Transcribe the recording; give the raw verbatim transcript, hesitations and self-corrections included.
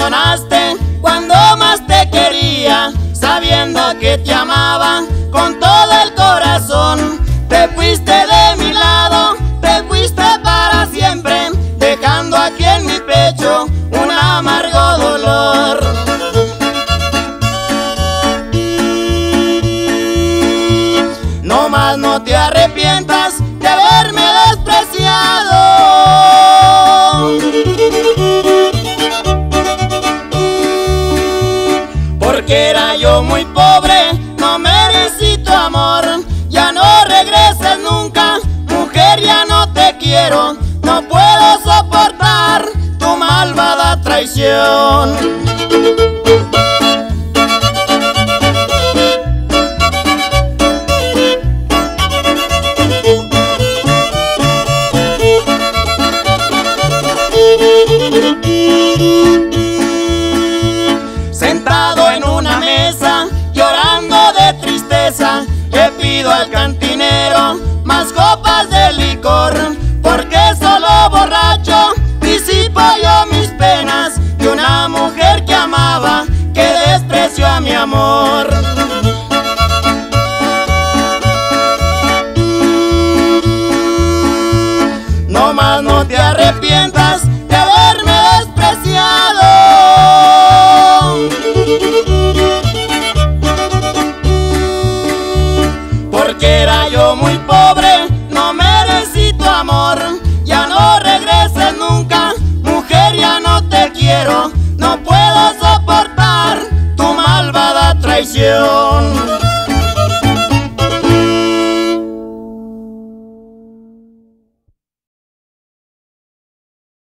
abandonaste cuando más te quería, sabiendo que te amaba con todo el corazón. Te fuiste de mi lado, te fuiste para siempre, dejando aquí en mi pecho un amargo dolor. No más no te arrepientas de haberme despreciado, porque era yo muy pobre, no merecí tu amor. Ya no regreses nunca, mujer, ya no te quiero, no puedo soportar tu malvada traición. Sentado en una mesa, llorando de tristeza, le pido al cantinero más copas de licor, porque solo borracho disipo yo mis penas de una mujer que amaba, que despreció a mi amor. No más no te arrepientas de haberme despreciado, porque era yo muy pobre, no merecí tu amor. Ya no regreses nunca, mujer, ya no te quiero, no puedo soportar tu malvada traición.